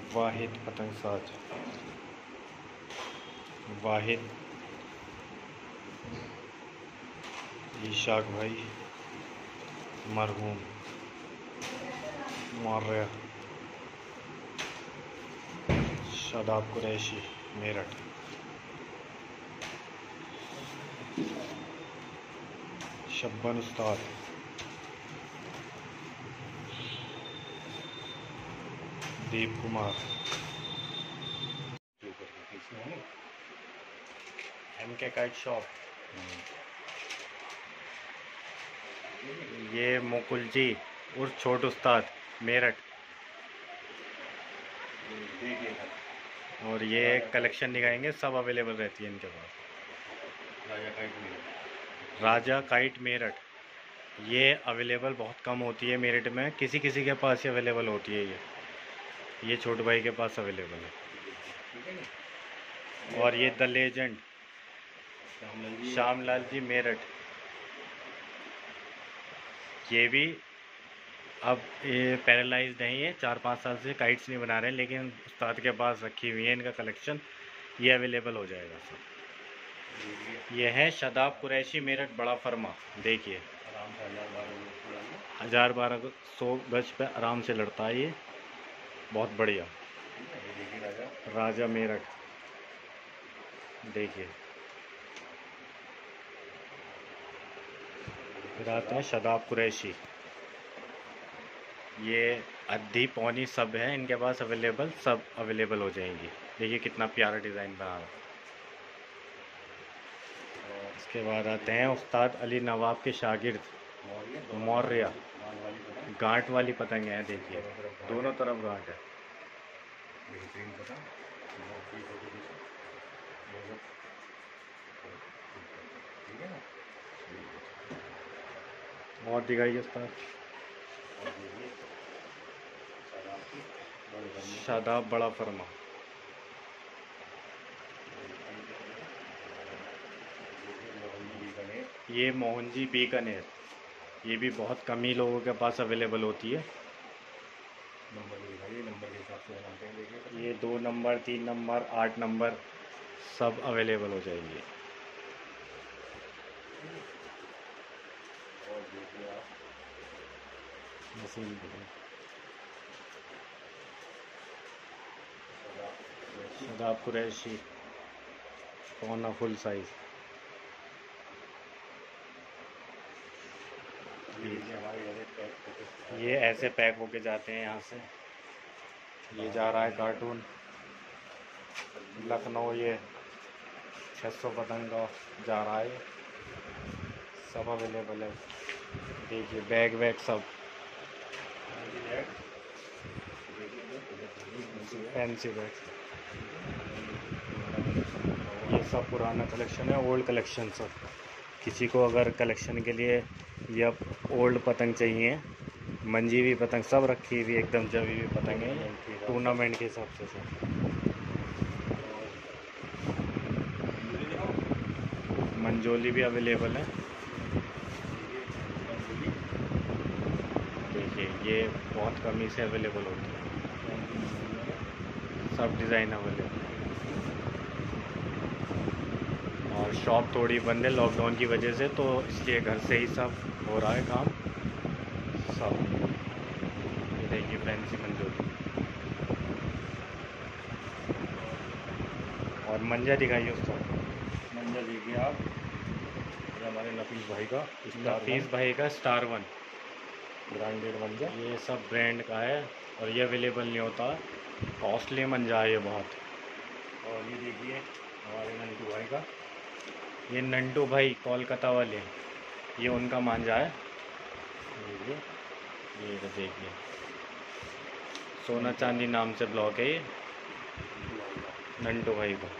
वाहिद पतंग साज, वाहिद इशाक भाई मरहूम Maurya, Shadab Qureshi Meerut. Shabban Ustad, Deep Kumar, MK kite shop, ये मुकुल जी उर्फ छोट उस्ताद मेरठ। और ये कलेक्शन दिखाएंगे, सब अवेलेबल रहती है इनके पास। राजा काइट मेरठ, ये अवेलेबल बहुत कम होती है मेरठ में, किसी किसी के पास ही अवेलेबल होती है। ये छोटे भाई के पास अवेलेबल है। और ये द लेजेंड श्यामलाल जी मेरठ, ये भी अब ये पैरालाइज्ड नहीं है, 4-5 साल से काइट्स नहीं बना रहे हैं, लेकिन उस्ताद के पास रखी हुई है इनका कलेक्शन, ये अवेलेबल हो जाएगा सब। ये है शादाब कुरैशी मेरठ बड़ा फर्मा, देखिए 1000-1200 गज पे आराम से लड़ता है ये, बहुत बढ़िया। राजा मेरठ देखिए। फिर आते हैं शादाब कुरैशी, ये अद्धी पौनी सब है इनके पास अवेलेबल, सब अवेलेबल हो जाएंगी। देखिए कितना प्यारा डिज़ाइन बना रहा है। इसके बाद आते हैं उस्ताद अली नवाब के शागिर्द मौर्य, गांठ वाली पतंग है, देखिए दोनों तरफ गांठ है। और दिखाइए उस्ताद। शादाब बड़ा फर्मा, ये मोहन जी बीकानेर, ये भी बहुत कम ही लोगों के पास अवेलेबल होती है। ये 2 नंबर 3 नंबर 8 नंबर सब अवेलेबल हो जाएंगे। शादाब कुरैशी पौना फुल साइज, ये ऐसे पैक होके जाते हैं यहाँ से। ये जा रहा है कार्टून लखनऊ, ये 600 पतंग का जा रहा है, सब अवेलेबल है। देखिए बैग वैग सब फैंसी बैग, ये सब पुराना कलेक्शन है, ओल्ड कलेक्शन सब। किसी को अगर कलेक्शन के लिए या ओल्ड पतंग चाहिए, मंजीवी पतंग सब रखी हुई एकदम जमी हुई पतंग है, टूर्नामेंट के हिसाब से सब। मंजोली भी अवेलेबल है, देखिए ये बहुत कम ही से अवेलेबल होती है, सब डिज़ाइन अवेलेबल है। और शॉप थोड़ी बंद है लॉकडाउन की वजह से, तो इसलिए घर से ही सब हो रहा है काम सब। ये देखिए फैंसी मंजोली। और मंजा दिखाइए उसका। मंजा देखिए आप, ये हमारे नफीस भाई का, नफीस भाई का स्टार 1 ब्रांडेड मंजा, ये सब ब्रांड का है और ये अवेलेबल नहीं होता, कॉस्टली मंजा है ये बहुत। और ये देखिए हमारे नंटू भाई का, ये नंटू भाई कोलकाता वाले, ये उनका मांझा है। देखिए ये देखिए सोना चांदी नाम से ब्लॉक है ये नंटू भाई का।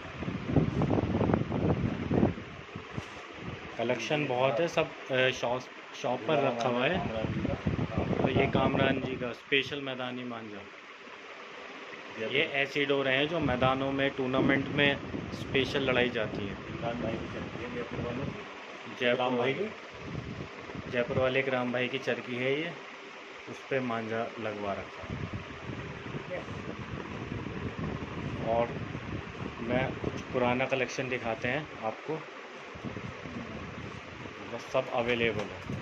कलेक्शन बहुत है, सब शॉप पर रखा हुआ है। और ये कामरान जी का स्पेशल मैदानी मांझा, ये ऐसी डोरें हैं जो मैदानों में टूर्नामेंट में स्पेशल लड़ाई जाती है। जयपुर वाले एक राम भाई की चरखी है ये, उस पर मांझा लगवा रखा है। और मैं कुछ पुराना कलेक्शन दिखाते हैं आपको, बस सब अवेलेबल है।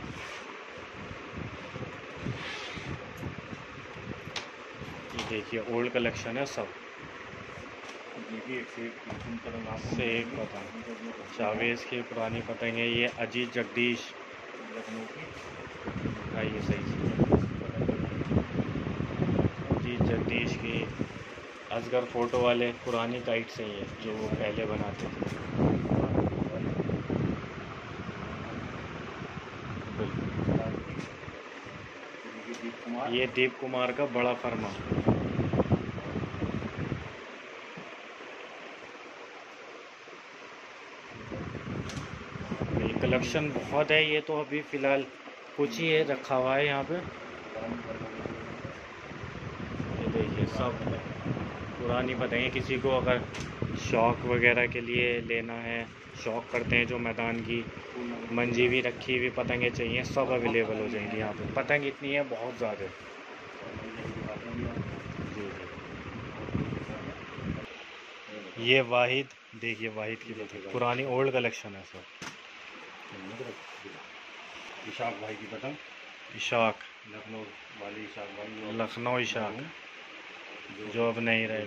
ये देखिए ओल्ड कलेक्शन है सब, सेब पतंग, जावेद की पुरानी पतंग है। ये अजीत जगदीश लखनऊ की, आइए सही से, अजीत जगदीश की असगर फ़ोटो वाले पुरानी काइट से ही है जो वो पहले बनाते थे। ये दीप कुमार का बड़ा फर्मा, ये कलेक्शन बहुत है। ये तो अभी फ़िलहाल कुछ ही है रखा हुआ है यहाँ पे। ये देखिए सब पुरानी पतंगें, किसी को अगर शौक़ वगैरह के लिए लेना है, शौक़ करते हैं जो मैदान की मंजीवी रखी हुई पतंगें चाहिए, सब अवेलेबल हो जाएंगी यहाँ पे। पतंग इतनी है बहुत ज़्यादा। जी जी, ये वाहिद, देखिए वाहिद की पतंग पुरानी ओल्ड कलेक्शन है सब। इशाक भाई की पतंग, इशाक, लखनऊ वाली इशाक भाई, लखनऊ इशाक जो अब नहीं रहे।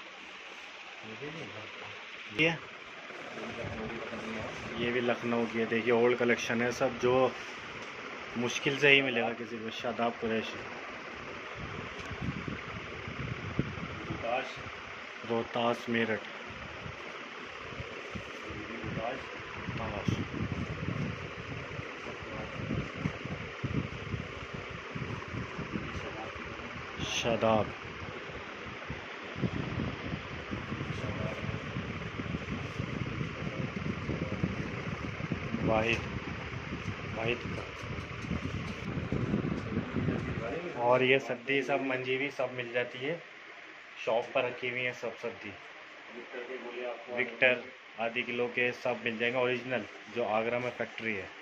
ये भी लखनऊ की है, देखिए ओल्ड कलेक्शन है सब, जो मुश्किल से ही मिलेगा किसी को। शादाब कुरैशी, रोहतास मेरठ, शादाब, वाहिद, वाहिद और ये सद्दी सब मंजीवी सब मिल जाती है, शॉप पर रखी हुई है सब सद्दी। विक्टर आधे किलो के सब मिल जाएंगे ओरिजिनल, जो आगरा में फैक्ट्री है।